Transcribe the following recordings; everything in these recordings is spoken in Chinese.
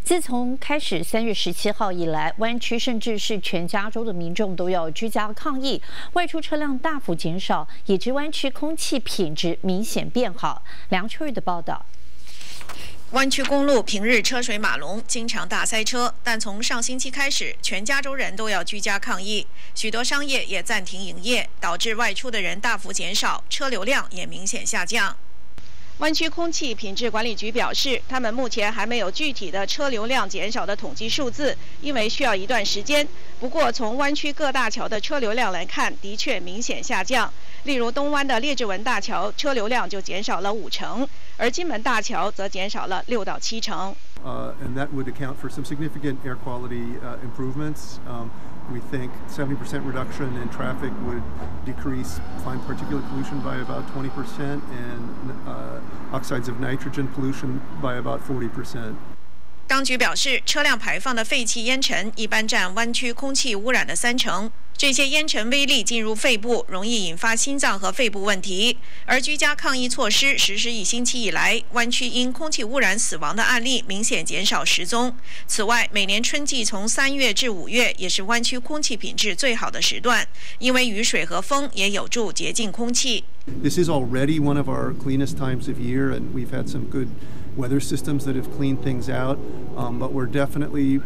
自从开始3月17号以来，湾区甚至是全加州的民众都要居家抗疫，外出车辆大幅减少，以致湾区空气品质明显变好。梁秋玉的报道。 湾区公路平日车水马龙，经常大塞车，但从上星期开始，全加州人都要居家抗疫，许多商业也暂停营业，导致外出的人大幅减少，车流量也明显下降。湾区空气品质管理局表示，他们目前还没有具体的车流量减少的统计数字，因为需要一段时间。不过，从湾区各大桥的车流量来看，的确明显下降。例如，东湾的列治文大桥车流量就减少了50%，而金门大桥则减少了6到7成。 And that would account for some significant air quality improvements. We think 70% reduction in traffic would decrease fine particulate pollution by about 20% and oxides of nitrogen pollution by about 40%. 当局表示，车辆排放的废气烟尘一般占湾区空气污染的30%。这些烟尘微粒进入肺部，容易引发心脏和肺部问题。而居家抗疫措施实施1星期以来，湾区因空气污染死亡的案例明显减少10宗。此外，每年春季从3月至5月也是湾区空气品质最好的时段，因为雨水和风也有助洁净空气。 This is already one of our cleanest times of year, and we've had some good weather systems that have cleaned things out. But we're definitely,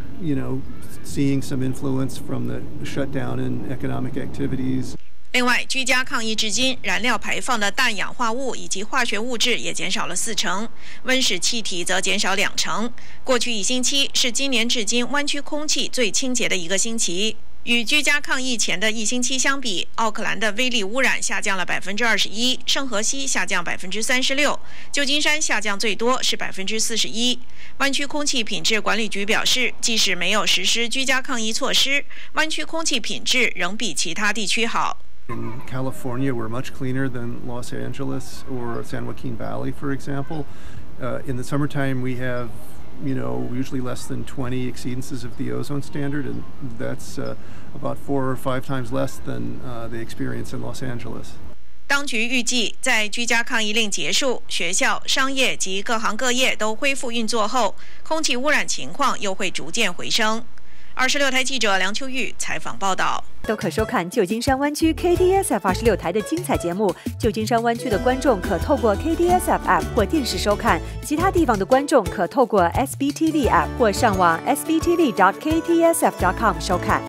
seeing some influence from the shutdown in economic activities. 另外，居家抗疫至今，燃料排放的氮氧化物以及化学物质也减少了40%，温室气体则减少20%。过去1星期是今年至今湾区空气最清洁的一个星期。与居家抗疫前的1星期相比，奥克兰的微粒污染下降了21%，圣荷西下降36%，旧金山下降最多是41%。湾区空气品质管理局表示，即使没有实施居家抗疫措施，湾区空气品质仍比其他地区好。 In California, we're much cleaner than Los Angeles or San Joaquin Valley, for example. In the summertime, we have usually less than 20 exceedances of the ozone standard, and that's about 4 or 5 times less than they experience in Los Angeles. 当局预计，在居家抗疫令结束、学校、商业及各行各业都恢复运作后，空气污染情况又会逐渐回升。26台记者梁秋玉采访报道。 都可收看旧金山湾区 KDSF 26台的精彩节目。旧金山湾区的观众可透过 KDSF App 或电视收看，其他地方的观众可透过 SBTV App 或上网 sbtv.ktsf.com 收看。